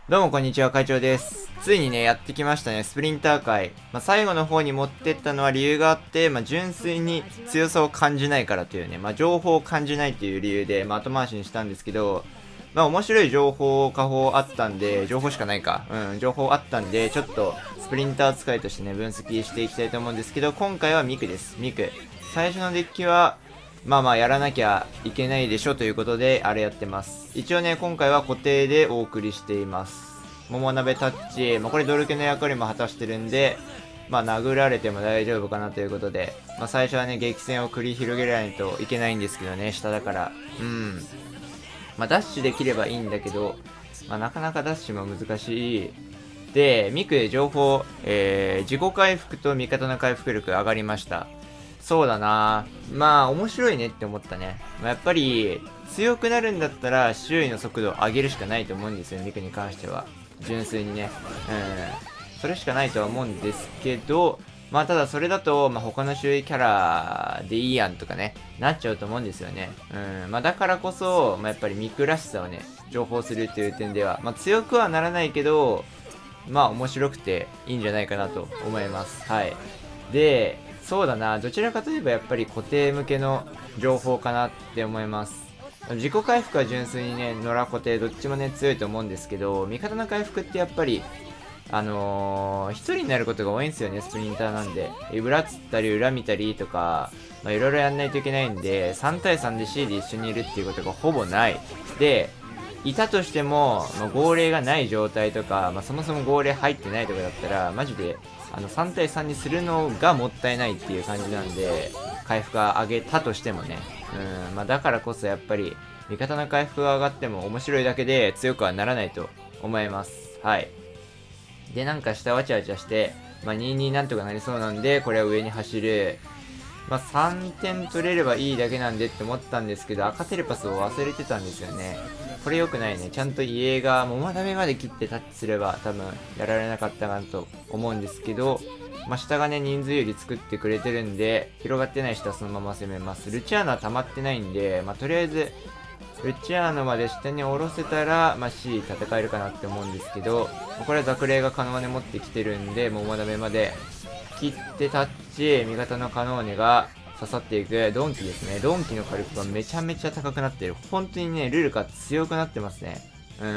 どうもこんにちは、会長です。ついにね、やってきましたね、スプリンター界。最後の方に持ってったのは理由があって、純粋に強さを感じないからというね、情報を感じないという理由で、後回しにしたんですけど、面白い情報、下方あったんで、情報しかないか。情報あったんで、ちょっと、スプリンター使いとしてね、分析していきたいと思うんですけど、今回はミクです。ミク。最初のデッキは、やらなきゃいけないでしょということで、あれやってます。一応ね、今回は固定でお送りしています。桃鍋タッチ、これドルケの役割も果たしてるんで、殴られても大丈夫かなということで、最初はね、激戦を繰り広げないといけないんですけどね、下だから。ダッシュできればいいんだけど、なかなかダッシュも難しい。で、ミク情報、自己回復と味方の回復力上がりました。そうだな面白いねって思ったね。やっぱり、強くなるんだったら、周囲の速度を上げるしかないと思うんですよ、ミクに関しては。純粋にね。それしかないとは思うんですけど、ただそれだと、他の周囲キャラでいいやんとかね、なっちゃうと思うんですよね。だからこそ、やっぱりミクらしさをね、情報するっていう点では、強くはならないけど、面白くていいんじゃないかなと思います。はい。で、そうだな、どちらかといえばやっぱり固定向けの情報かなって思います。自己回復は純粋にね、野良固定どっちもね強いと思うんですけど、味方の回復ってやっぱり、一人になることが多いんですよね、スプリンターなんで。裏つったり裏見たりとか、いろいろやんないといけないんで、3対3で C で一緒にいるっていうことがほぼない。で、いたとしても、号令がない状態とか、そもそも号令入ってないとかだったら、マジで、3対3にするのがもったいないっていう感じなんで、回復が上げたとしてもね。だからこそやっぱり、味方の回復が上がっても面白いだけで強くはならないと思います。はい。で、なんか下わちゃわちゃして、2-2なんとかなりそうなんで、これは上に走る。3点取れればいいだけなんでって思ったんですけど、赤テレパスを忘れてたんですよね。これ良くないね。ちゃんと家が桃ダメまで切ってタッチすれば多分やられなかったかなと思うんですけど、下がね、人数より作ってくれてるんで、広がってない人はそのまま攻めます。ルチアーノは溜まってないんで、とりあえず、ルチアーノまで下に下ろせたら、C 戦えるかなって思うんですけど、これはザクレイがカノーネ持ってきてるんで、桃ダメまで切ってタッチ、味方のカノーネが刺さっていく。ドンキですね。ドンキの火力がめちゃめちゃ高くなってる。本当にね、ルルカ強くなってますね。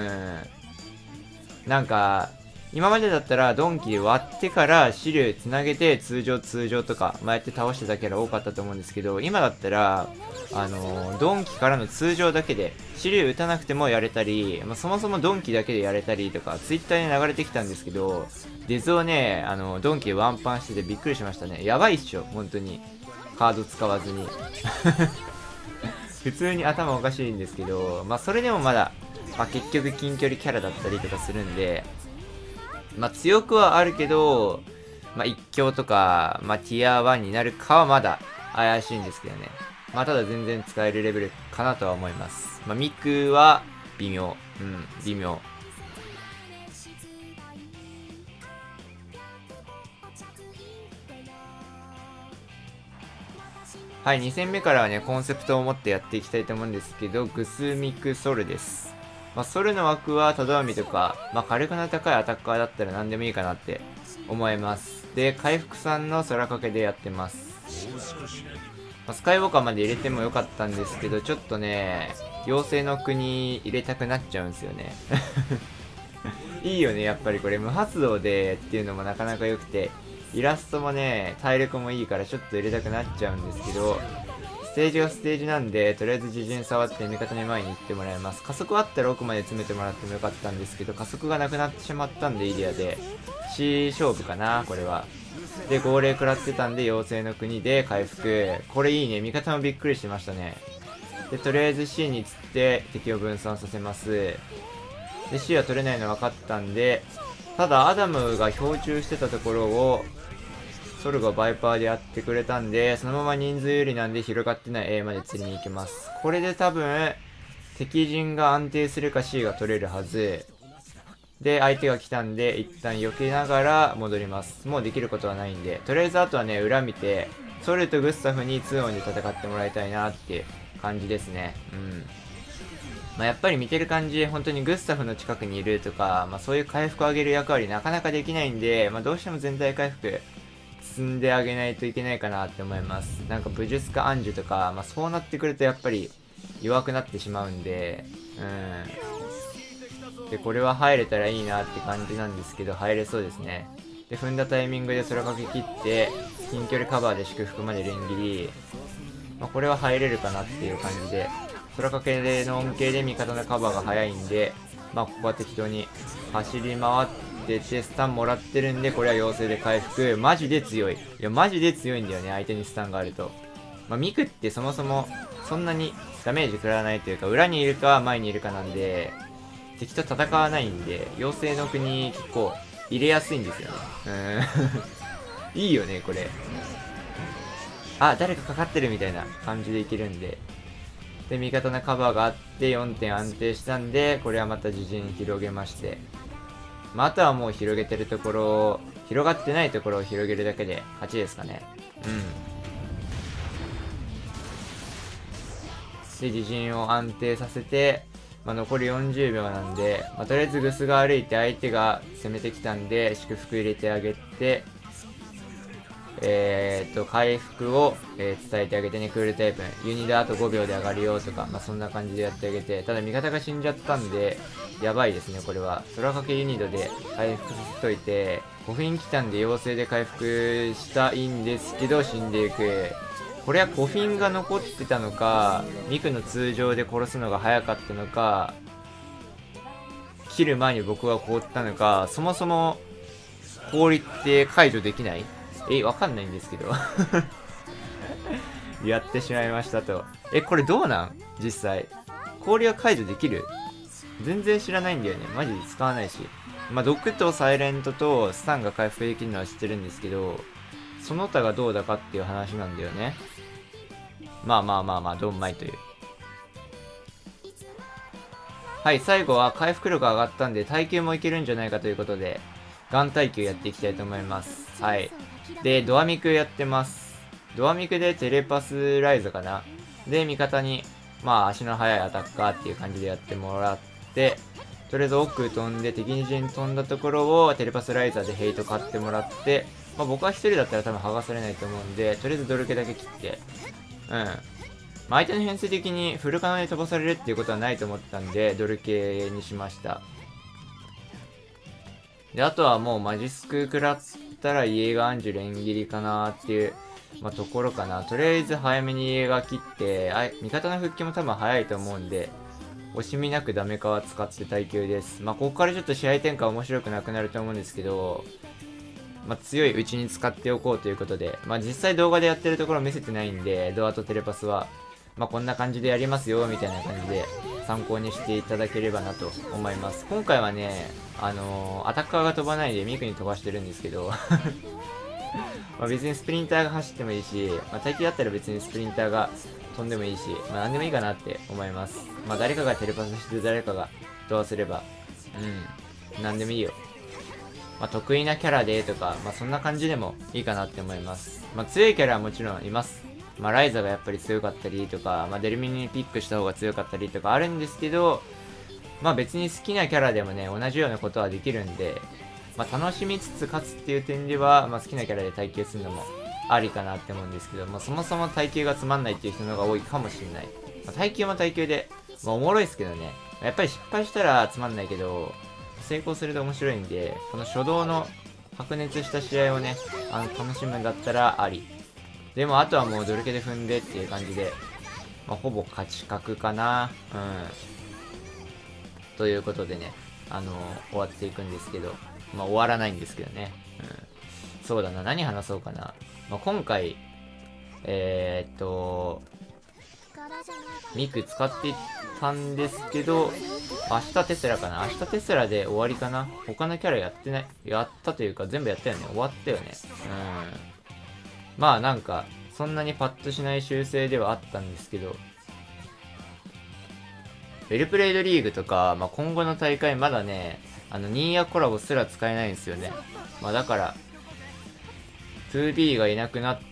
なんか、今までだったらドンキで割ってからシルつなげて通常とか、やって倒してたキャラ多かったと思うんですけど、今だったら、ドンキからの通常だけで、シル打たなくてもやれたり、そもそもドンキだけでやれたりとか、ツイッターに流れてきたんですけど、デズをね、ドンキでワンパンしててびっくりしましたね。やばいっしょ、本当に。カード使わずに。普通に頭おかしいんですけど、それでもまだ、結局近距離キャラだったりとかするんで、強くはあるけど、一強とか、ティア1になるかはまだ怪しいんですけどね。ただ全然使えるレベルかなとは思います。ミクは微妙。微妙。はい、2戦目からはね、コンセプトを持ってやっていきたいと思うんですけど、グスミクソルです。ソルの枠は、タドアミとか、火力の高いアタッカーだったら何でもいいかなって思います。で、回復さんの空かけでやってます。スカイウォーカーまで入れてもよかったんですけど、ちょっとね、妖精の国入れたくなっちゃうんですよね。いいよね、やっぱりこれ無発動でっていうのもなかなか良くて、イラストもね、体力もいいからちょっと入れたくなっちゃうんですけど、ステージがステージなんで、とりあえず自陣触って味方に前に行ってもらいます。加速あったら奥まで詰めてもらってもよかったんですけど、加速がなくなってしまったんでイリアで、C 勝負かな、これは。で、号令食らってたんで、妖精の国で回復。これいいね、味方もびっくりしてましたね。で、とりあえず C に釣って敵を分散させます。で、C は取れないの分かったんで、ただアダムが標注してたところを、ソルがバイパーでやってくれたんで、そのまま人数有利なんで広がってない A まで釣りに行きます。これで多分、敵陣が安定するか C が取れるはず。で、相手が来たんで、一旦避けながら戻ります。もうできることはないんで、とりあえずあとはね、裏見て、ソルとグスタフに2オンで戦ってもらいたいなって感じですね。 まあ、やっぱり見てる感じ、本当にグスタフの近くにいるとか、まあ、そういう回復を上げる役割なかなかできないんで、まあ、どうしても全体回復積んであげないといけないかなって思います。なんか武術家アンジュとか、まあ、そうなってくるとやっぱり弱くなってしまうんで、で、これは入れたらいいなって感じなんですけど、入れそうですね。で、踏んだタイミングで空かけ切って、近距離カバーで祝福まで連切り、まあ、これは入れるかなっていう感じで、空かけの恩恵で味方のカバーが早いんで、まあここは適当に走り回ってて、スタンもらってるんで、これは妖精で回復。マジで強い。いや、マジで強いんだよね、相手にスタンがあると。まあミクってそもそもそんなにダメージ食らわないというか、裏にいるか前にいるかなんで、敵と戦わないんで、妖精の国結構入れやすいんですよね。いいよね、これ。あ、誰かかかってるみたいな感じでいけるんで。で、味方のカバーがあって4点安定したんで、これはまた自陣広げまして。まあ、あとはもう広げてるところ、広がってないところを広げるだけで勝ちですかね。で、自陣を安定させて、まあ、残り40秒なんで、まあ、とりあえずグスが歩いて相手が攻めてきたんで、祝福入れてあげて、回復を、伝えてあげてね、クールタイプ。ユニであと5秒で上がるよとか、まあ、そんな感じでやってあげて、ただ味方が死んじゃったんで、やばいですね、これは。空かけユニドで回復させといて、5フィン来たんで妖精で回復したいんですけど、死んでいく。これはコフィンが残ってたのか、ミクの通常で殺すのが早かったのか、切る前に僕が凍ったのか、そもそも氷って解除できない？わかんないんですけど。やってしまいましたと。これどうなん？実際。氷は解除できる？全然知らないんだよね。マジで使わないし。まあ、毒とサイレントとスタンが回復できるのは知ってるんですけど、その他がどうだかっていう話なんだよね。まあ、ドンマイという。はい、最後は回復力上がったんで耐久もいけるんじゃないかということで、ガン耐久やっていきたいと思います。はい。で、ドアミクやってます。ドアミクでテレパスライズかな。で、味方に、まあ足の速いアタッカーっていう感じでやってもらって、とりあえず奥飛んで敵に陣飛んだところをテレパスライザーでヘイト買ってもらって、まあ僕は一人だったら多分剥がされないと思うんで、とりあえずドルケだけ切って、まあ相手の編成的にフルカノで飛ばされるっていうことはないと思ったんで、ドルケにしました。で、あとはもうマジスク食らったらイエーガーアンジュ連切りかなっていう、まあ、ところかな。とりあえず早めにイエーガー切って、味方の復帰も多分早いと思うんで、惜しみなくダメカワ使って耐久です。まあ、ここからちょっと試合展開面白くなくなると思うんですけど、まあ、強いうちに使っておこうということで、まあ、実際動画でやってるところ見せてないんで、ドアとテレパスは、まあ、こんな感じでやりますよ、みたいな感じで参考にしていただければなと思います。今回はね、アタッカーが飛ばないでミクに飛ばしてるんですけど、まあ別にスプリンターが走ってもいいし、まあ、耐久だったら別にスプリンターが飛んでもいいし、まあ何でもいいかなって思います。まあ誰かがテレパスして誰かがドアすれば、何でもいいよ。まあ得意なキャラでとか、まあそんな感じでもいいかなって思います。まあ強いキャラはもちろんいます。まあライザがやっぱり強かったりとか、まあデルミニにピックした方が強かったりとかあるんですけど、まあ別に好きなキャラでもね、同じようなことはできるんで、まあ楽しみつつ勝つっていう点では、まあ好きなキャラで耐久するのもありかなって思うんですけど、まあそもそも耐久がつまんないっていう人の方が多いかもしれない。まあ、耐久も耐久で、まあおもろいですけどね。やっぱり失敗したらつまんないけど、成功すると面白いんで、この初動の白熱した試合をね、楽しむんだったらあり。でもあとはもうドルケで踏んでっていう感じで、まあほぼ勝ち確かな。ということでね、終わっていくんですけど、まあ終わらないんですけどね。そうだな、何話そうかな。まあ、今回、ミク使っていったんですけど、明日テスラかな。明日テスラで終わりかな。他のキャラやってない。やったというか全部やったよね。終わったよね。まあなんか、そんなにパッとしない修正ではあったんですけど、ウェルプレイドリーグとか、まあ、今後の大会まだね、ニーヤコラボすら使えないんですよね。まあだから、 2B がいなくなって、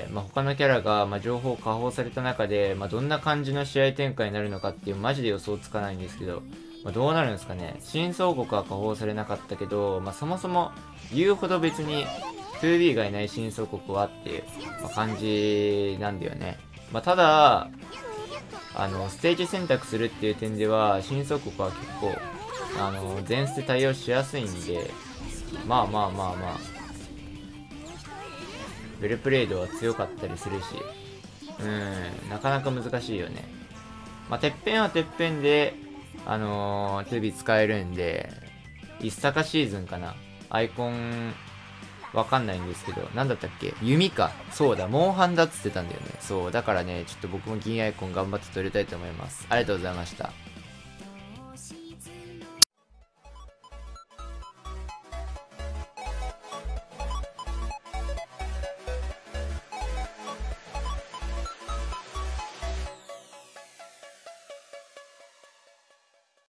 他のキャラが、情報解放された中で、どんな感じの試合展開になるのかっていうマジで予想つかないんですけど、どうなるんですかね。新総国は解放されなかったけど、そもそも言うほど別に 2B がいない新総国はっていう、感じなんだよね。ただ、ステージ選択するっていう点では、新総国は結構、前捨て対応しやすいんで、ベルプレイドは強かったりするし、なかなか難しいよね。てっぺんはてっぺんで、2B 使えるんで、一坂シーズンかな。アイコン、わかんないんですけど、なんだったっけ弓か。そうだ、モンハンだっつってたんだよね。そう、だからね、ちょっと僕も銀アイコン頑張って取りたいと思います。ありがとうございました。